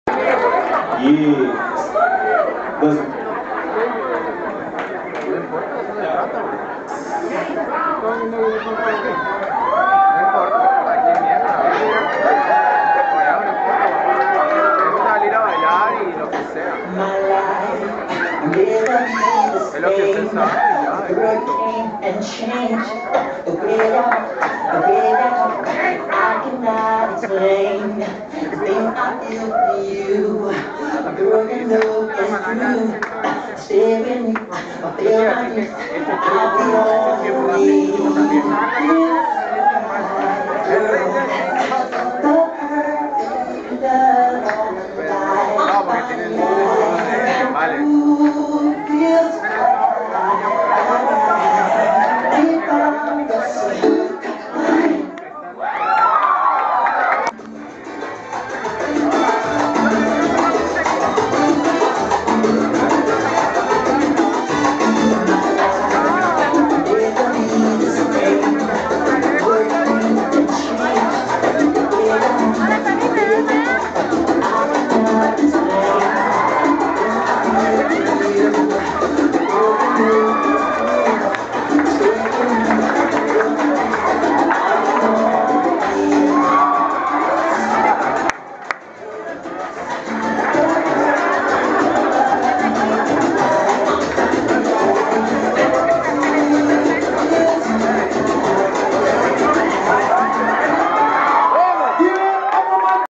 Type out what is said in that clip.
Y pues es lo que usted sabe, ya, and change the way that I cannot explain the things I feel for you. Girl, you know it's true. Staring, I feel like I'll be all you need.